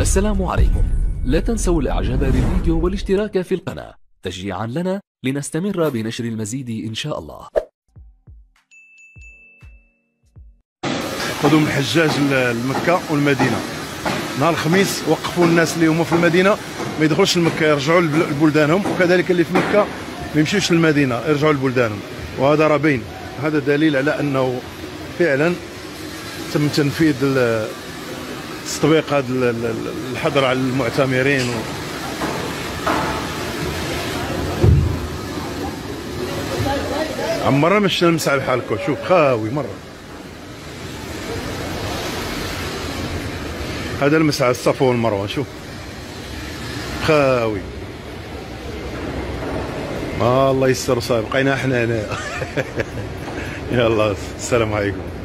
السلام عليكم. لا تنسوا الاعجاب بالفيديو والاشتراك في القناة تشجيعا لنا لنستمر بنشر المزيد ان شاء الله. قدوم الحجاج لمكة والمدينة نهار الخميس وقفوا الناس اللي هما في المدينة ما يدخلوش لمكة، يرجعوا لبلدانهم، وكذلك اللي في مكة ما يمشيوش للمدينة يرجعوا لبلدانهم. وهذا راه باين، هذا دليل على انه فعلا تم تنفيذ تطبيق هذا الحظر على المعتمرين عمرنا ما شفنا المسعى بحال هكا. شوف خاوي مره. هذا المسعى الصفا والمروه، شوف خاوي. الله يستر، صاير بقينا احنا هنا. يلا السلام عليكم.